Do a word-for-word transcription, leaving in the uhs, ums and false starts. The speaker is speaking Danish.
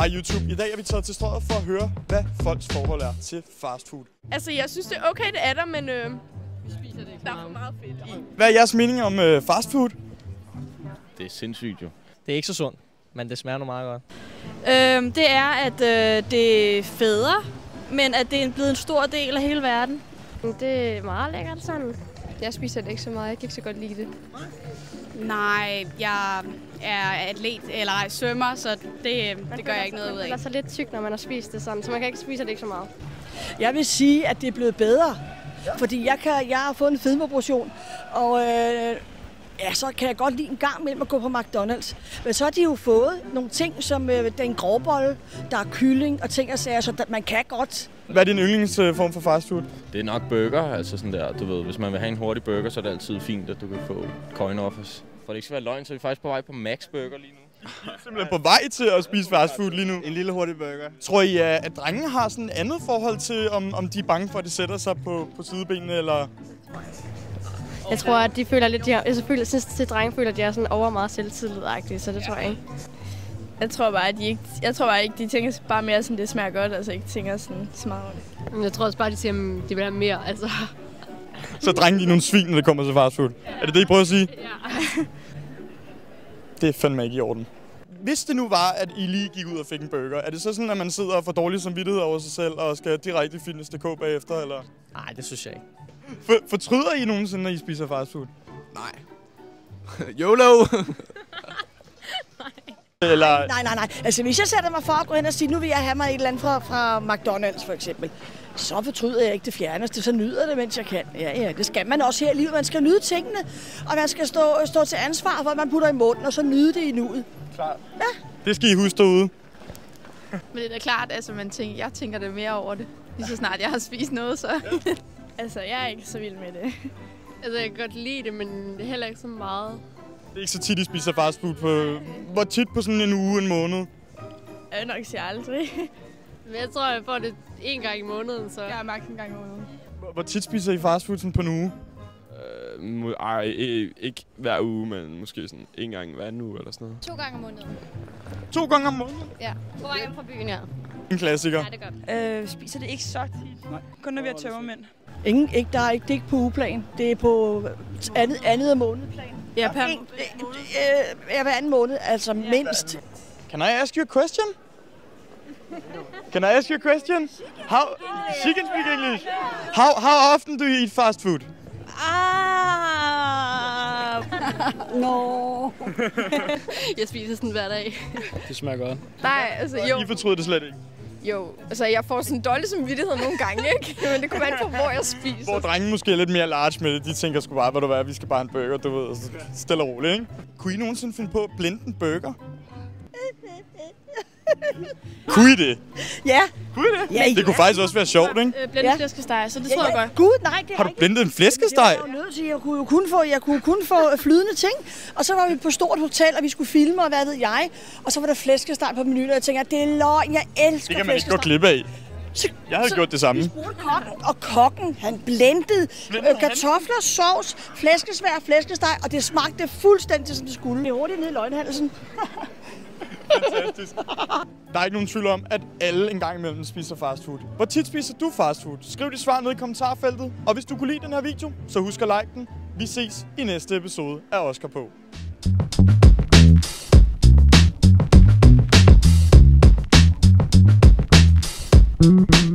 Hej YouTube. I dag er vi taget til Strøget for at høre, hvad folks forhold er til fastfood. Altså, jeg synes, det er okay, det er der, men øh, vi spiser det ikke. Der er for meget fedt i. Hvad er jeres mening om øh, fastfood? Det er sindssygt jo. Det er ikke så sundt, men det smager nu meget godt. Øhm, det er, at øh, det er federe, men at det er blevet en stor del af hele verden. Det er meget lækkert sådan. Jeg spiser det ikke så meget. Jeg kan ikke så godt lide det. Nej, jeg er atlet, eller ej, svømmer, så det, det gør jeg ikke noget ud af. Man er så lidt tyk, når man har spist det sådan, så man kan ikke spise det ikke så meget. Jeg vil sige, at det er blevet bedre, fordi jeg, kan, jeg har fået en fedmeoperation, og øh, ja, så kan jeg godt lide en gang mellem at gå på McDonald's. Men så har de jo fået nogle ting, som øh, der er en grovbolle, der er kylling og ting og sager, så der, man kan godt. Hvad er din yndlingsform for fastfood? Det er nok burger, altså sådan der, du ved, hvis man vil have en hurtig burger, så er det altid fint, at du kan få coin offers. For det ikke skal være løgn, så er vi faktisk på vej på Max Burger lige nu. Simpelthen på vej til at spise fastfood lige nu. En lille hurtig burger. Tror I, at drengene har sådan et andet forhold til, om, om de er bange for, at det sætter sig på, på sidebenene, eller? Jeg tror, at de føler lidt, de har, jeg selvfølgelig synes, at drenge føler, at de er sådan over meget selvtillid-agtige, så det tror jeg ikke. Jeg tror bare, at de ikke, jeg tror bare ikke, de tænker bare mere sådan, det smager godt, altså ikke tænker sådan smart. Jeg tror også bare, de siger, at de vil have mere, altså. Så drenge de er nogle svin, når det kommer til fastfood. Er det det, I prøver at sige? Ja. Det er fandme ikke i orden. Hvis det nu var, at I lige gik ud og fik en burger, er det så sådan, at man sidder og får dårlig samvittighed over sig selv og skal direkte i fitness punktum d k bagefter, eller? Nej, det synes jeg ikke. For, fortryder I nogensinde, når I spiser fastfood? Nej. YOLO! Eller? Nej, nej, nej. Altså, hvis jeg sætter mig for at gå hen og sige, nu vil jeg have mig et eller andet fra, fra McDonald's for eksempel, så fortryder jeg ikke det fjerneste, så nyder det, mens jeg kan. Ja, ja, det skal man også her i livet. Man skal nyde tingene, og man skal stå, stå til ansvar for, hvad man putter i munden, og så nyde det i nuet. Klart. Ja. Det skal I huske derude. Men det er da klart, altså man tænker, jeg tænker det mere over det. Lige så snart jeg har spist noget, så. Altså, jeg er ikke så vild med det. Altså, jeg kan godt lide det, men det er heller ikke så meget. Det er ikke så tit, I spiser fastfood på... Hvor tit på sådan en uge, en måned? Jeg vil nok sige aldrig. Men jeg tror, jeg får det en gang i måneden, så... Jeg er maks en gang i måneden. Hvor, hvor tit spiser I fastfood sådan på en uge? Øh, ej, ikke hver uge, men måske sådan en gang hver uge eller sådan noget. To gange om måneden. To gange om måneden? Ja. På vej hjem fra byen, ja. En klassiker. Ja, det er godt. Øh, spiser det ikke så tit. Nej. Kun når vi har tømmermænd. Ingen, ikke, der er ikke, det er ikke på ugeplan. Det er på andet, andet af månedplan. Ja, per en, øh, øh, hver anden måned, altså ja, mindst. Can I ask you a question? Can I ask you a question? How, she can speak English. How, how often do you eat fast food? Ah, no. Jeg spiser sådan hver dag. Det smager godt. Nej, altså jo. I fortryder det slet ikke? Jo, altså jeg får sådan en dårlig samvittighed nogle gange, ikke? Men det kommer an på, hvor jeg spiser. Hvor drenge måske er lidt mere large med det. De tænker sgu bare, hvad du er, vi skal bare have en burger, du ved. Altså, stille og roligt, ikke? Kunne I nogensinde finde på at blende en burger? Kunne I det? Ja. Kunne I det? Ja, det kunne faktisk også være sjovt, ikke? Blende ja. flæskesteg, så det ja, tror jeg ja. godt. Gud, nej, det har du ikke. blendet en flæskesteg? Det var jeg nødt til. Jeg kunne jo kun få, jeg kunne kun få flydende ting. Og så var vi på stort hotel, og vi skulle filme, og hvad ved jeg. Og så var der flæskesteg på menuen, og jeg tænkte, det er løgn, jeg elsker det kan man ikke flæskesteg. gå glip af. Så, jeg havde så, gjort det samme. Vi spurgte kokken, og kokken, han blendede øh, kartofler, sovs, flæskesvær, flæskesteg, og det smagte fuldstændig, som det skulle. Det er hurtigt ned i løgnhalsen. Fantastisk. Der er ikke nogen tvivl om, at alle en gang imellem spiser fastfood. Hvor tit spiser du fastfood? Skriv dit svar ned i kommentarfeltet. Og hvis du kunne lide den her video, så husk at like den. Vi ses i næste episode af Oscar på.